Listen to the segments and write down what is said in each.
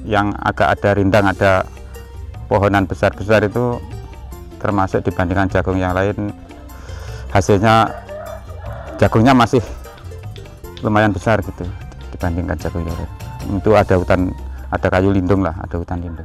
yang agak ada rindang, ada pohonan besar-besar itu termasuk dibandingkan jagung yang lain, hasilnya jagungnya masih lumayan besar gitu dibandingkan jagung yang lain. Itu ada hutan, ada kayu lindung lah, ada hutan lindung.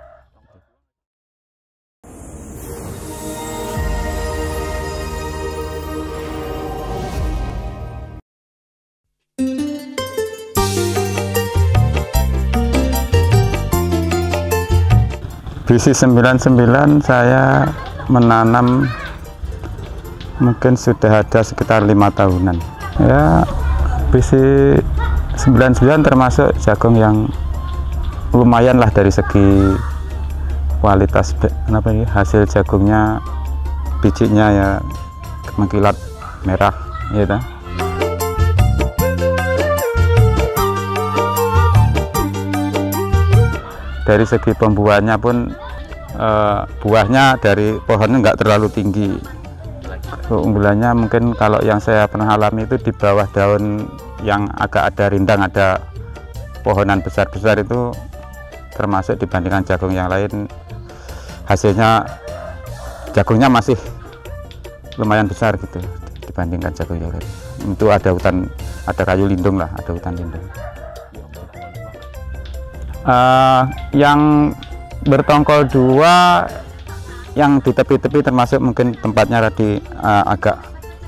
BC 99 saya menanam mungkin sudah ada sekitar 5 tahunan ya. BC 99 termasuk jagung yang lumayan lah dari segi kualitas hasil jagungnya, bijinya ya mengkilat merah ya. Dari segi pembuahannya pun buahnya dari pohonnya nggak terlalu tinggi. Keunggulannya mungkin kalau yang saya pernah alami itu di bawah daun yang agak ada rindang, ada pohonan besar-besar itu termasuk dibandingkan jagung yang lain, hasilnya jagungnya masih lumayan besar gitu dibandingkan jagung yang lain. Itu ada hutan, ada kayu lindung lah, ada hutan lindung. Yang bertongkol 2 yang di tepi-tepi termasuk mungkin tempatnya tadi agak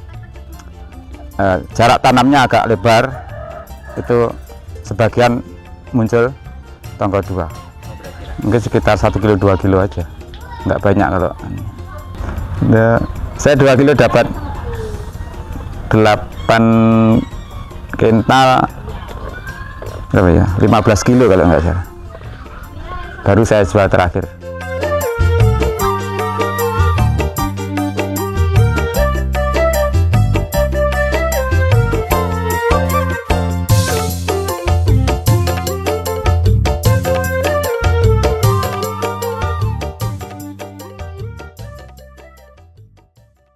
jarak tanamnya agak lebar, itu sebagian muncul tongkol 2, mungkin sekitar 1 kilo 2 kilo aja, nggak banyak. Kalau saya 2 kilo dapat 8 kental berapa ya, 15 kilo kalau nggak salah, baru saya jual terakhir.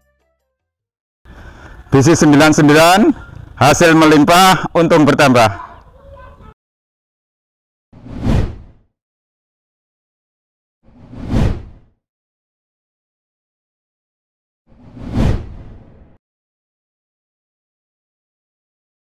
BC 99 hasil melimpah, untung bertambah.